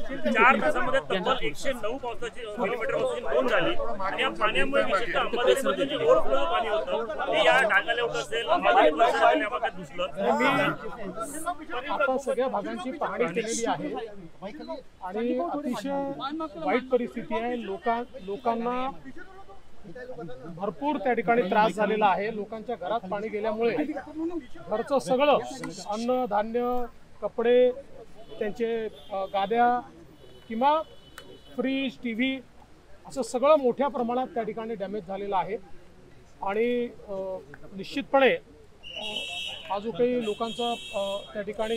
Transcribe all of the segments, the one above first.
4 तासामध्ये तब्बल 109 मिलीमीटर पावसाची नोंद झाली आणि या पाण्यामुळे विशेषतः अंबाझरीमध्ये जे ओव्हरफ्लो पाणी होतं ते या ढाका लेआउट असेल अंबाझरी परिसरातील या भागात घुसलं। आता सगळ्या भागांची पाहणी केलेली आहे आणि अतिशय वाईट परिस्थिती आहे। लोकांना भरपूर त्या ठिकाणी त्रास झालेला आहे। लोकांच्या घरात पाणी गेल्यामुळे घरचं सगळं अन्न धान्य कपडे त्यांचे गाद्या किंवा फ्रीज टीव्ही असं सगळं मोठ्या प्रमाणात त्या ठिकाणी डॅमेज झालेलं आहे आणि निश्चितपणे हा जो काही लोकांचा त्या ठिकाणी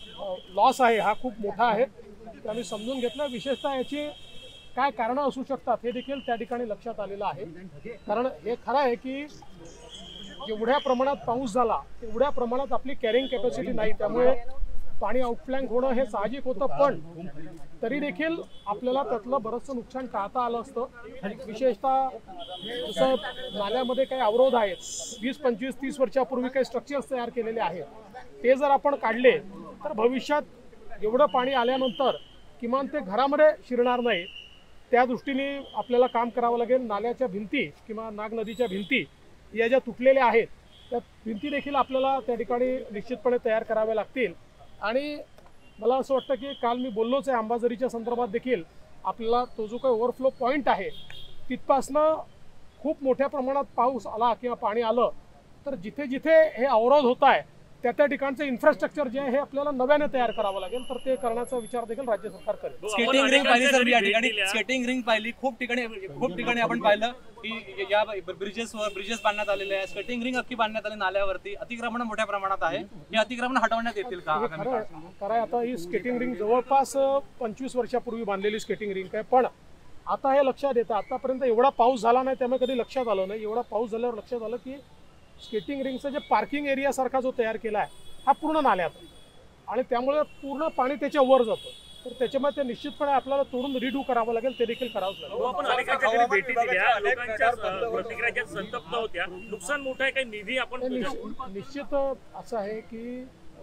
लॉस आहे हा खूप मोठा आहे। ते आम्ही समजून घेतलं। विशेषतः याची काय कारणं असू शकतात हे देखील त्या ठिकाणी लक्षात आलेलं आहे। कारण हे खरं आहे की जेवढ्या प्रमाणात पाऊस झाला तेवढ्या प्रमाणात आपली कॅरिंग कॅपॅसिटी नाही, त्यामुळे पाणी आउटफ्लँक होणं हे साहजिक होतं, पण तरी देखील आपल्याला त्यातलं बरंचसं नुकसान टाळता आलं असतं। विशेषतः जसं नाल्यामध्ये काही अवरोध आहेत 20, 25, 30 वर्षापूर्वी काही स्ट्रक्चर्स तयार केलेले आहेत ते जर आपण काढले तर भविष्यात एवढं पाणी आल्यानंतर किमान ते घरामध्ये शिरणार नाही, त्या दृष्टीने आपल्याला काम करावं लागेल। नाल्याच्या भिंती किंवा नाग नदीच्या भिंती या ज्या तुटलेल्या आहेत त्या भिंती देखील आपल्याला त्या ठिकाणी निश्चितपणे तयार कराव्या लागतील। आणि मला असं वाटतं की काल मी बोललोच आहे अंबाझरीच्या संदर्भात देखील आपल्याला तो जो काही ओव्हरफ्लो पॉईंट आहे तिथपासनं खूप मोठ्या प्रमाणात पाऊस आला किंवा पाणी आलं तर जिथे जिथे हे अवरोध होत आहे त्या ठिकाणचं इन्फ्रास्ट्रक्चर जे आहे हे आपल्याला नव्याने तयार करावं लागेल, तर ते करण्याचा विचार देखील राज्य सरकार करेल। स्केटिंग रिंग पाहिली सर, या ठिकाणी स्केटिंग रिंग पाहिली, खूप ठिकाणी आपण पाहिलं की या ब्रिजेस बांधण्यात आलेले आहे, स्केटिंग रिंग अख्खी बांधण्यात आली नाल्यावरती, अतिक्रमण मोठ्या प्रमाणात आहे, हे अतिक्रमण हटवण्यात येतील का? खरं आता ही स्केटिंग रिंग जवळपास 25 वर्षापूर्वी बांधलेली स्केटिंग रिंग आहे, पण आता हे लक्षात येतं आतापर्यंत एवढा पाऊस झाला नाही त्यामुळे कधी लक्षात आलं नाही। एवढा पाऊस झाल्यावर लक्षात आलं की स्केटिंग रिंगचा जे पार्किंग एरिया सारखा जो तयार केला आहे हा पूर्ण नाल्यात आणि त्यामुळे पूर्ण पाणी त्याच्या वर जातं, तर त्याच्यामुळे ते निश्चितपणे आपल्याला तोडून रिडू करावं लागेल, ते देखील करावंच लागेल। आपण अनेकांच्या घरी भेटी दिल्या, लोकांच्या प्रतिक्रिया संतप्त होत्या, नुकसान मोठं आहे, काही निधी आपण निश्चित असं आहे की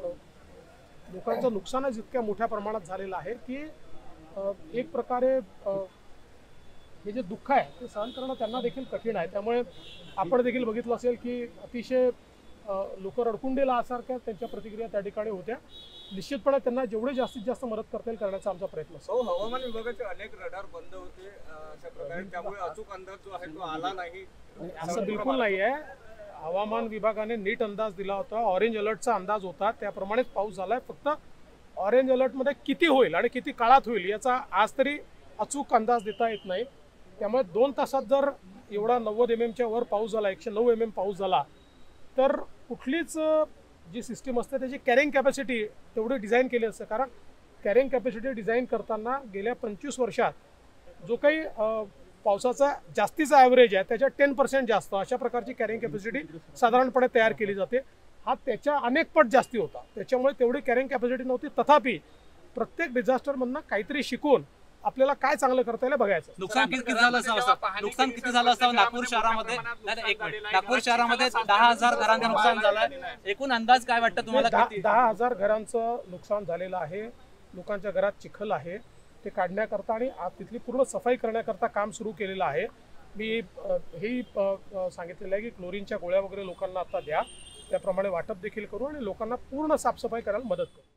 लोकांचं नुकसानच इतक्या मोठ्या प्रमाणात झालेलं आहे की एक प्रकारे हे जे दुःख आहे ते सहन करणं त्यांना देखील कठीण आहे। त्यामुळे आपण देखील बघितलं असेल की अतिशय लोक रडकुंडीला सारख्या त्यांच्या प्रतिक्रिया त्या ठिकाणी होत्या। निश्चितपणे त्यांना जेवढे जास्तीत जास्त मदत करता येईल करण्याचा आमचा प्रयत्न असतो। हवामान विभागाचे अनेक रडार बंद होते अशा प्रकारे, त्यामुळे अचूक अंदाज जो आहे तो आला नाही असं बिलकुल नाही आहे। हवामान विभागाने नीट अंदाज दिला होता, ऑरेंज अलर्टचा अंदाज होता, त्याप्रमाणेच पाऊस झालाय। फक्त ऑरेंज अलर्टमध्ये किती होईल आणि किती काळात होईल याचा आज तरी अचूक अंदाज देता येत नाही। त्यामुळे 2 तासात जर एवढा 90 mm वर पाऊस झाला, 109 mm पाऊस झाला, तर कुठलीच जी सिस्टीम असते त्याची कॅरिंग कॅपॅसिटी तेवढी डिझाईन केली असते। कारण कॅरिंग कॅपॅसिटी डिझाईन करताना गेल्या 25 वर्षात जो काही पावसाचा जास्तीचा ॲव्हरेज आहे त्याच्या 10% जास्त अशा प्रकारची कॅरिंग कॅपॅसिटी साधारणपणे तयार केली जाते। हा त्याच्या अनेक पट जास्ती होता, त्याच्यामुळे तेवढी कॅरिंग कॅपॅसिटी नव्हती। तथापि प्रत्येक डिझास्टरमधनं काहीतरी शिकून आपल्याला काय चांगलं करता येईल बघायचं। नुकसान किती झालं असावं नागपूर शहरामध्ये? नागपूर शहरामध्ये 10,000 घरांचं नुकसान झालंय, एकूण अंदाज काय वाटतं तुम्हाला? 10,000 घरांचं नुकसान झालेलं आहे। लोकांच्या घरात चिखल आहे, ते काढण्याकरता आणि तिथली पूर्ण सफाई करण्याकरता काम सुरू केलेलं आहे। मी हेही सांगितलेलं आहे की क्लोरीनच्या गोळ्या वगैरे लोकांना आता द्या, त्याप्रमाणे वाटप देखील करू आणि लोकांना पूर्ण साफसफाई करायला मदत करू।